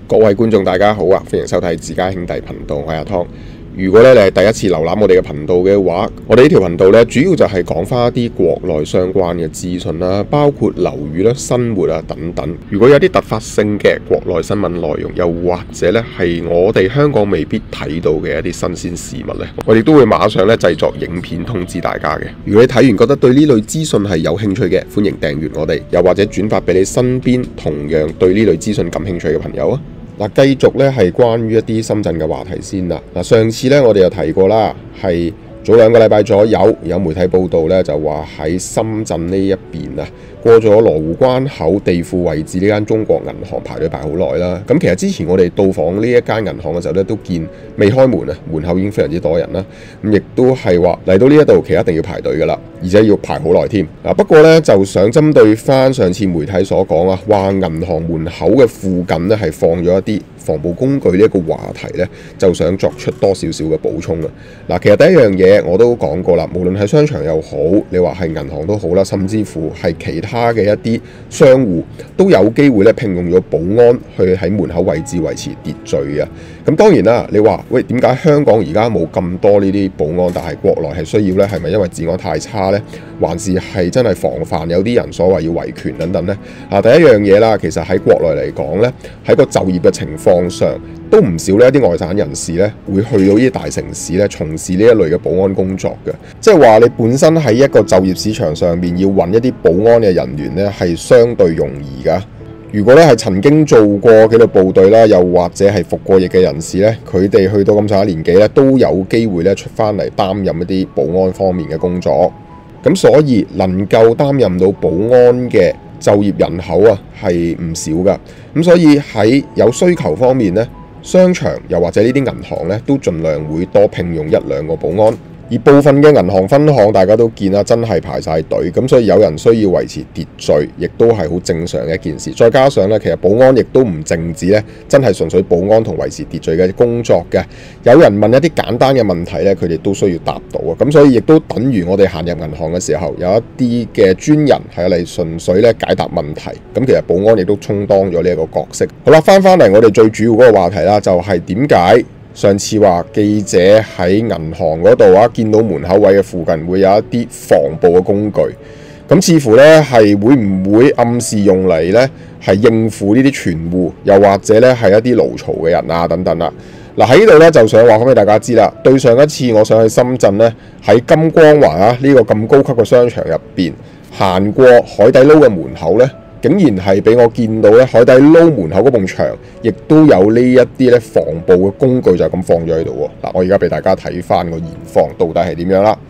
各位觀眾大家好啊，歡迎收睇自家兄弟頻道，我係阿湯。如果咧你係第一次瀏覽我哋嘅頻道嘅話，我哋呢條頻道咧主要就係講翻一啲國內相關嘅資訊啦，包括樓宇啦、生活啊等等。如果有啲突發性嘅國內新聞內容，又或者咧係我哋香港未必睇到嘅一啲新鮮事物咧，我哋都會馬上咧製作影片通知大家嘅。如果你睇完覺得對呢類資訊係有興趣嘅，歡迎訂閱我哋，又或者轉發俾你身邊同樣對呢類資訊感興趣嘅朋友啊。嗱，繼續咧係關於一啲深圳嘅話題先啦。嗱，上次咧我哋又提過啦，係早2個禮拜左右有媒體報道咧，就話喺深圳呢一邊啊，過咗羅湖關口地庫位置呢間中國銀行排隊排好耐啦。咁其實之前我哋到訪呢一間銀行嘅時候咧，都見未開門啊，門口已經非常之多人啦。咁亦都係話嚟到呢一度其實一定要排隊噶啦，而且要排好耐添。嗱，不過咧就想針對翻上次媒體所講啊，話銀行門口嘅附近咧係放咗一啲防暴工具呢一個話題咧，就想作出多少少嘅補充啦。嗱，其實第一樣嘢我都講過啦，無論係商場又好，你話係銀行都好啦，甚至乎係其他嘅一啲商戶都有機會咧聘用咗保安去喺門口位置維持秩序啊。咁當然啦，你話喂，點解香港而家冇咁多呢啲保安，但係國內係需要呢？係咪因為治安太差呢？還是係真係防範有啲人所謂要維權等等呢？第一樣嘢啦，其實喺國內嚟講呢，喺個就業嘅情況上都唔少呢一啲外省人士呢會去到呢啲大城市呢從事呢一類嘅保安工作嘅，即係話你本身喺一個就業市場上面要揾一啲保安嘅人員呢係相對容易㗎。如果咧係曾經做過紀律部隊啦，又或者係服過役嘅人士咧，佢哋去到咁上下年紀咧，都有機會咧出翻嚟擔任一啲保安方面嘅工作。咁所以能夠擔任到保安嘅就業人口啊係唔少㗎。咁所以喺有需求方面咧，商場又或者呢啲銀行咧都盡量會多聘用1-2個保安。而部分嘅銀行分行大家都見啦，真係排晒隊，咁所以有人需要維持秩序，亦都係好正常嘅一件事。再加上咧，其實保安亦都唔淨止咧，真係純粹保安同維持秩序嘅工作嘅。有人問一啲簡單嘅問題咧，佢哋都需要答到啊。咁所以亦都等於我哋行入銀行嘅時候，有一啲嘅專人係嚟純粹咧解答問題。咁其實保安亦都充當咗呢一個角色。好啦，翻嚟我哋最主要嗰個話題啦，就係點解上次話記者喺銀行嗰度啊，見到門口位嘅附近會有一啲防暴嘅工具，咁似乎咧係會唔會暗示用嚟咧係應付呢啲存戶，又或者咧係一啲勞嘈嘅人啊等等啦。嗱，喺呢度咧就想話翻俾大家知啦，對上一次我上去深圳咧，喺金光環啊呢個咁高級嘅商場入邊行過海底撈嘅門口咧，竟然係俾我見到咧，海底撈門口嗰埲牆，亦都有呢一啲咧防暴嘅工具就咁放咗喺度喎。嗱，我而家俾大家睇翻個現況到底係點樣啦。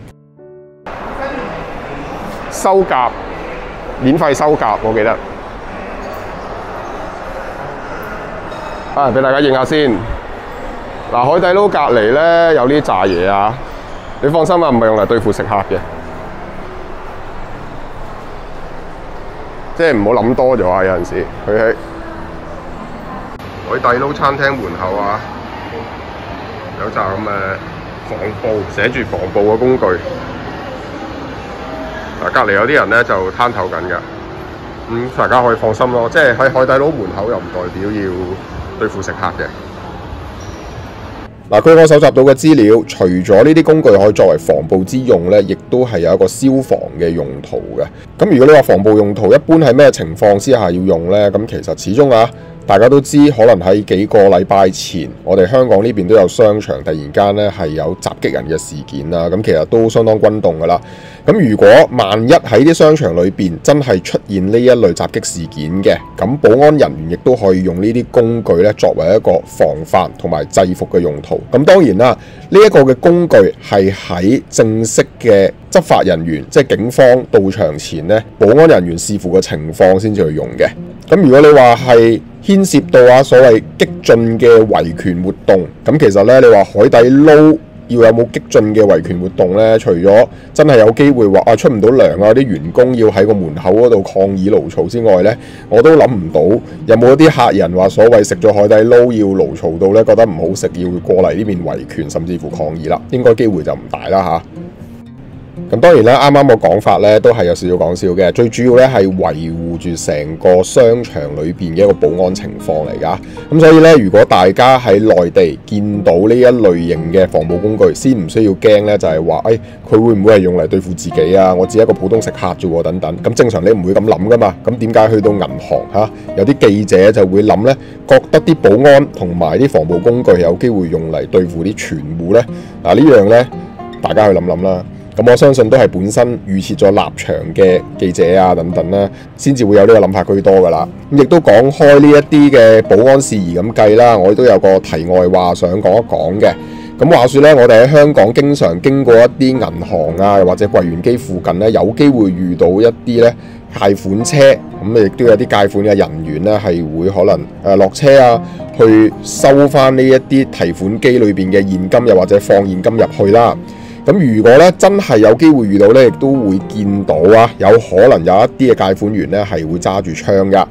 收甲，免費收甲，我記得。俾大家認下先。嗱，海底撈隔離咧有呢扎嘢啊，你放心啊，唔係用嚟對付食客嘅。即係唔好諗多咗啊！有陣時佢喺海底撈餐廳門口啊，有紮咁嘅防暴，寫住防暴嘅工具。隔離有啲人咧就攤頭緊㗎，大家可以放心咯。即係喺海底撈門口又唔代表要對付食客嘅。嗱，據我搜集到嘅資料，除咗呢啲工具可以作為防暴之用咧，亦都係有一個消防嘅用途嘅。咁如果你話防暴用途一般係咩情況之下要用呢？咁其實始終啊，大家都知可能喺幾個禮拜前，我哋香港呢邊都有商場突然間咧係有襲擊人嘅事件啦。咁其實都相當轟動㗎啦。咁如果萬一喺啲商場裏邊真係出現呢一類襲擊事件嘅，咁保安人員亦都可以用呢啲工具咧作為一個防範同埋制服嘅用途。咁當然啦，呢一個嘅工具係喺正式嘅執法人員，即係警方到場前咧，保安人員視乎個情況先至去用嘅。咁如果你話係牽涉到所謂激進嘅維權活動，咁其實咧你話海底撈要有冇激進嘅維權活動呢？除咗真係有機會話出唔到糧啊，啲員工要喺個門口嗰度抗議勞嘈之外呢，我都諗唔到有冇一啲客人話所謂食咗海底撈要勞嘈到呢，覺得唔好食，要過嚟呢邊維權甚至乎抗議啦。應該機會就唔大啦嚇。 咁當然啦，啱啱個講法咧都係有少少講笑嘅，最主要咧係維護住成個商場裏邊嘅一個保安情況嚟㗎。咁所以咧，如果大家喺內地見到呢一類型嘅防暴工具，先唔需要驚咧，就係話佢會唔會係用嚟對付自己啊？我只係一個普通食客啫喎，等等。咁正常你唔會咁諗㗎嘛。咁點解去到銀行有啲記者就會諗咧，覺得啲保安同埋啲防暴工具有機會用嚟對付啲存戶咧？呢樣咧，大家去諗諗啦。咁我相信都係本身預設咗立場嘅記者啊等等啦，先至會有呢個諗法居多噶啦。咁亦都講開呢一啲嘅保安事宜咁計啦，我亦都有個題外話想講一講嘅。咁話說咧，我哋喺香港經常經過一啲銀行啊，或者櫃員機附近咧，有機會遇到一啲咧貸款車，咁亦都有啲貸款嘅人員咧係會可能落車啊，去收翻呢一啲提款機裏邊嘅現金，又或者放現金入去啦。咁如果咧真係有機會遇到咧，亦都會見到有可能有一啲嘅貸款員咧係會揸住槍㗎。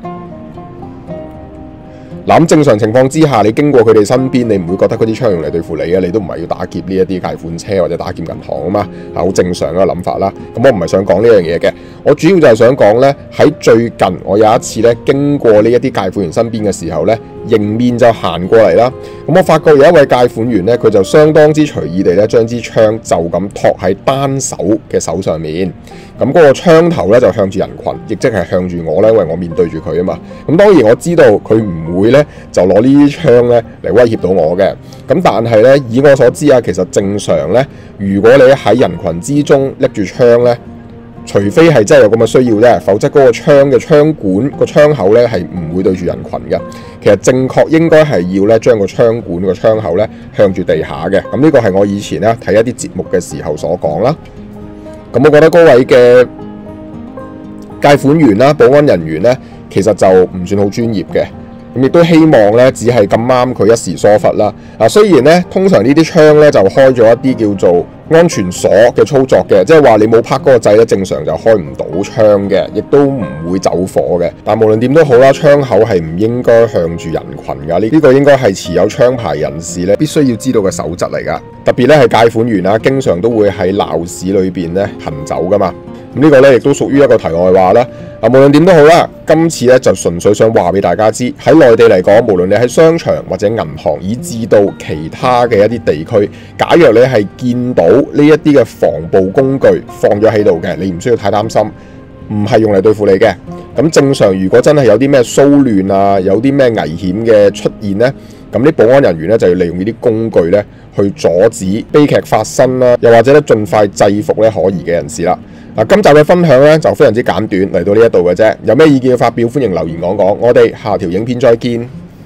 咁正常情況之下，你經過佢哋身邊，你唔會覺得嗰啲槍用嚟對付你嘅，你都唔係要打劫呢一啲貸款車或者打劫銀行啊嘛，好正常嘅諗法啦。咁我唔係想講呢樣嘢嘅，我主要就係想講咧，喺最近我有一次咧經過呢一啲貸款員身邊嘅時候咧，迎面就行過嚟啦。咁我發覺有一位貸款員咧，佢就相當之隨意地咧將支槍就咁托喺單手嘅手上面。咁嗰個槍頭咧就向住人群，亦即係向住我咧，因為我面對住佢啊嘛。咁當然我知道佢唔會咧就攞呢啲槍咧嚟威脅到我嘅。咁但係咧以我所知其實正常咧，如果你喺人群之中拎住槍咧，除非係真係有咁嘅需要啫，否則嗰個槍嘅槍管個槍口咧係唔會對住人群嘅。其實正確應該係要咧將個槍管個槍口咧向住地下嘅。咁呢個係我以前咧睇一啲節目嘅時候所講啦。咁我覺得嗰位嘅貸款員啦、保安人員咧，其實就唔算好專業嘅。咁亦都希望咧，只係咁啱佢一時疏忽啦。雖然咧，通常呢啲槍咧就開咗一啲叫做安全鎖嘅操作嘅，即係話你冇拍嗰個掣咧，正常就開唔到槍嘅，亦都唔會走火嘅。但無論點都好啦，槍口係唔應該向住人群㗎。呢個應該係持有槍牌人士咧必須要知道嘅守則嚟㗎。特別咧係貸款員經常都會喺鬧市裏邊咧行走㗎嘛。咁呢個咧亦都屬於一個題外話啦。無論點都好啦，今次咧就純粹想話俾大家知，喺內地嚟講，無論你喺商場或者銀行，以至到其他嘅一啲地區，假若你係見到呢一啲嘅防暴工具放咗喺度嘅，你唔需要太擔心，唔係用嚟對付你嘅。咁正常，如果真係有啲咩騷亂啊，有啲咩危險嘅出現呢，咁啲保安人員咧就要利用呢啲工具咧去阻止悲劇發生啦，又或者咧盡快制服咧可疑嘅人士啦。今集嘅分享咧就非常之簡短，嚟到呢一度嘅啫。有咩意見要發表，歡迎留言講講。我哋下條影片再見。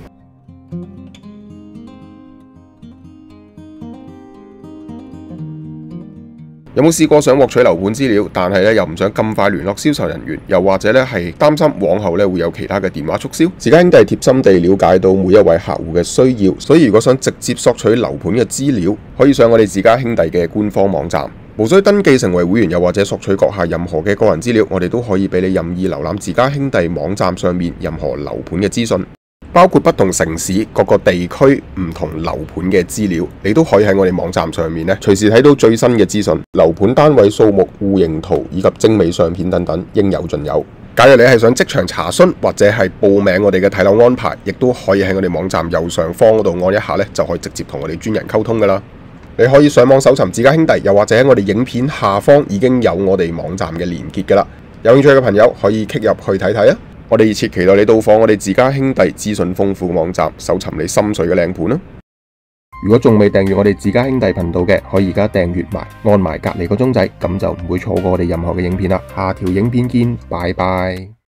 有冇試過想獲取樓盤資料，但係咧又唔想咁快聯絡銷售人員，又或者咧係擔心往後咧會有其他嘅電話促銷？自家兄弟貼心地了解到每一位客戶嘅需要，所以如果想直接索取樓盤嘅資料，可以上我哋自家兄弟嘅官方網站，無需登記成為會員，又或者索取閣下任何嘅個人資料，我哋都可以俾你任意瀏覽自家兄弟網站上面任何樓盤嘅資訊。包括不同城市、各個地區唔同樓盤嘅資料，你都可以喺我哋網站上面咧隨時睇到最新嘅資訊，樓盤單位數目、戶型圖以及精美相片等等，應有盡有。假如你係想即場查詢或者係報名我哋嘅睇樓安排，亦都可以喺我哋網站右上方嗰度按一下咧，就可以直接同我哋專人溝通噶啦。你可以上網搜尋自家兄弟，又或者喺我哋影片下方已經有我哋網站嘅連結噶啦。有興趣嘅朋友可以 click 入去睇睇啊！我哋熱切期待你到訪我哋自家兄弟資訊豐富嘅網站，搜尋你心水嘅靚盤啦！如果仲未訂閱我哋自家兄弟頻道嘅，可以而家訂閱埋，按埋隔離個鐘仔，咁就唔會錯過我哋任何嘅影片啦。下條影片見，拜拜。